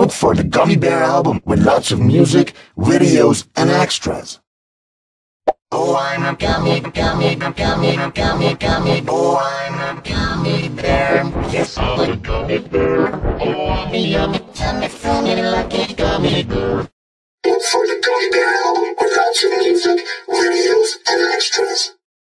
Look for the Gummy Bear album with lots of music, videos, and extras. Oh, I'm a gummy, gummy, gummy, gummy, gummy. Oh, I'm a gummy bear. Yes, I'm a gummy bear. Oh, I'm a yummy, tummy, funny, lucky gummy bear. Look for the Gummy Bear album with lots of music, videos, and extras.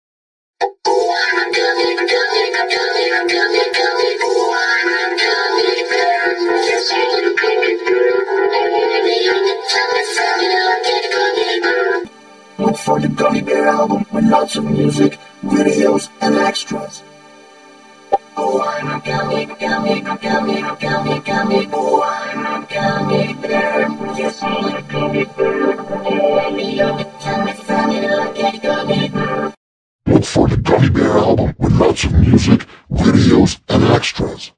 Oh, I'm a gummy, gummy, gummy, gummy, gummy. Oh, I'm a gummy bear. Yes, I'm a gummy bear. Oh, I'm a yummy, tummy, funny, lucky gummy bear. Look for the Gummy Bear album with lots of music, videos, and extras. Oh, I'm a gummy, gummy, gummy, gummy, gummy. Oh, I'm a gummy bear. Yes, I'm a gummy bear. Oh, I'm a yummy, tummy, funny, lucky gummy bear. Look for the Gummy Bear album with lots of music, videos, and extras.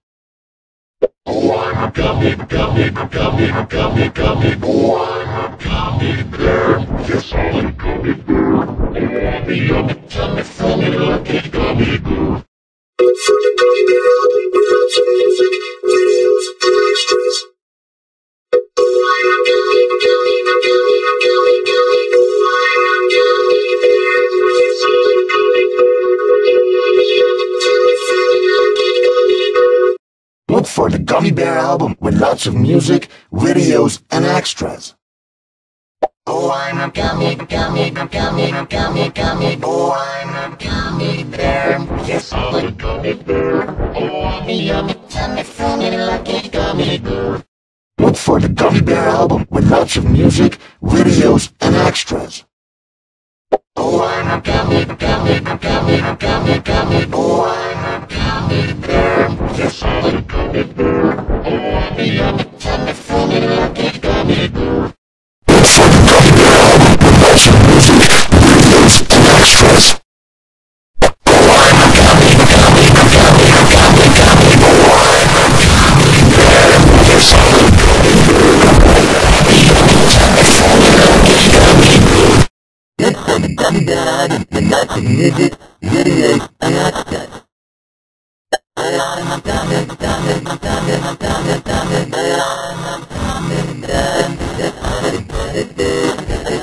Oh, I'm a gummy, gummy, gummy, gummy, gummy. Oh, I'm a gummy bear. Yes, I'm a gummy bear. Oh, I'm a yummy, tummy, funny, lucky gummy bear. Look for the Gummy Bear album with lots of music, videos, and extras. Oh, I'm a gummy, gummy, gummy, gummy, gummy. Oh, I'm a gummy bear. Yes, I'm a gummy bear. Oh, I'm a yummy, tummy, funny, lucky gummy bear. Look for the Gummy Bear album with lots of music, videos, and extras. Oh, I'm a gummy, gummy, gummy, gummy, gummy. Oh, I'm a gummy bear. Yes, I'm a gummy bear. Oh, I'm a yummy, tummy, funny, lucky gummy bear. Look for the Gummy Bear album with lots of music, videos, and extras. Oh, I'm a gummy, gummy, gummy, gummy, gummy. Oh, I'm a gummy bear. Yes, I'm a gummy bear. Oh, I'm a yummy, tummy, funny, lucky gummy bear. Look for the Gummy Bear album with lots of music, videos, and extras. Oh, I'm a gummy, gummy, gummy, gummy, gummy. Oh, I'm a gummy bear. Yes, I'm a gummy bear. Oh, I'm a yummy, tummy, funny, lucky gummy bear. Look for the Gummy Bear album with lots of music, videos, and extras. I'm a gummy, gummy, gummy, gummy, gummy. I'm a gummy bear. Yes, I'm a gummy bear.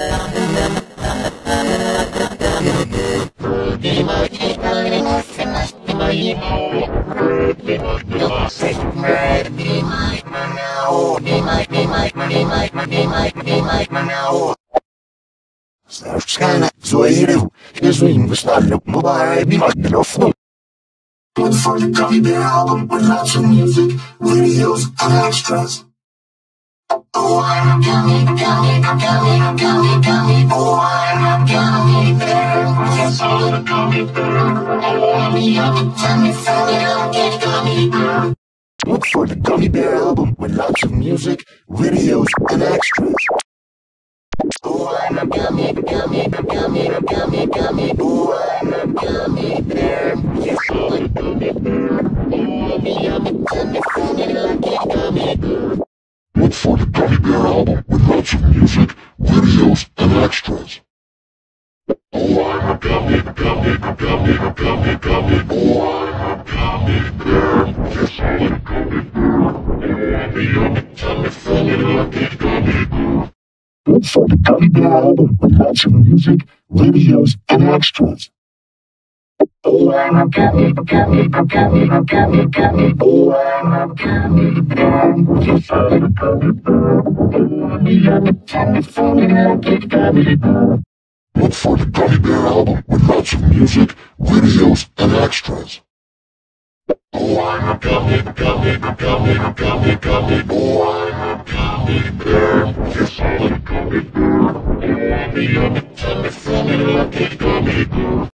Старшкана, Зоирев, Извин, Весталю, Мубай, Бимагнов. Look for the Gummy Bear album with lots of music, videos, and extras. Oh, I'm a gummy, gummy, gummy, gummy, gummy. Oh, I'm a gummy bear. Yes, I'm a gummy bear. Oh, I'm a yummy, tummy, funny, lucky gummy bear. Look for the Gummy Bear album with lots of music, videos, and extras. Oh, I'm a gummy, gummy, gummy, gummy, gummy. Oh, I'm a gummy bear. Yes, I'm a gummy bear. Oh, I'm a yummy, tummy, funny, lucky gummy bear. Look for the Gummy Bear album with lots of music, videos, and extras. Oh, I'm a gummy, gummy, gummy, gummy, gummy. Oh, I'm a gummy bear. Yes, I'm a gummy bear. Oh, I'm a yummy, tummy, funny, lucky gummy bear. Look for the Gummy Bear album with lots of music, videos, and extras. Oh, I'm a gummy, gummy, gummy, gummy, gummy. Oh, I'm a gummy bear. Yes, I'm a gummy bear. Oh, I'm a yummy, tummy, funny, lucky gummy bear. Look for the Gummy Bear album with lots of music, videos, and extras. Oh, I'm a gummy, gummy, gummy, gummy, gummy. Oh, I'm a gummy bear. Yes, I'm a gummy bear. Oh, I'm a yummy, tummy, funny, lucky gummy bear.